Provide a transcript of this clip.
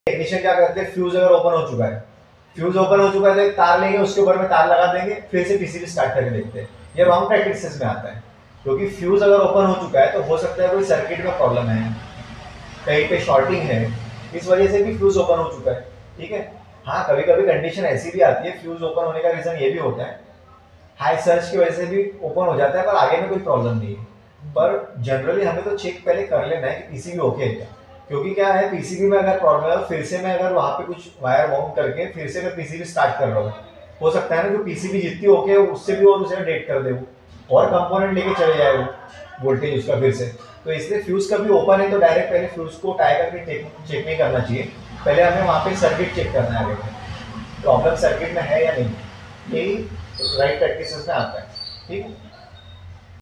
Technician क्या करते हैं, फ्यूज अगर ओपन हो चुका है, फ्यूज ओपन हो चुका है तो एक तार लेंगे, उसके ऊपर में तार लगा देंगे, फिर से पीसीबी स्टार्ट करके देखते हैं। ये रॉन्ग प्रैक्टिसेस में आता है, क्योंकि फ्यूज अगर ओपन हो चुका है तो हो सकता है कोई सर्किट में प्रॉब्लम है, कहीं पे शॉर्टिंग है, इस वजह से भी फ्यूज ओपन हो चुका है। ठीक है, हाँ कभी कभी कंडीशन ऐसी भी आती है, फ्यूज ओपन होने का रीजन ये भी होता है हाई सर्च की वजह से भी ओपन हो जाता है, पर आगे में कोई प्रॉब्लम नहीं है। पर जनरली हमें तो चेक पहले कर लेना है कि पीसीबी ओके है क्या, क्योंकि क्या है पीसीबी में अगर प्रॉब्लम है, फिर से मैं अगर वहां पे कुछ वायर माउंट करके फिर से मैं पीसीबी स्टार्ट कर रहा हूँ, हो सकता है ना जो पीसीबी जितनी ओके है उससे भी और उसे डेट कर दे वो, और कंपोनेंट लेके चले जाए वो वोल्टेज उसका फिर से। तो इसलिए फ्यूज कभी ओपन है तो डायरेक्ट पहले फ्यूज को टाई करके चेक नहीं करना चाहिए, पहले हमें वहाँ पे सर्किट चेक करना है, प्रॉब्लम सर्किट में है या नहीं, यही राइट प्रैक्टिसेस में आता है। ठीक है।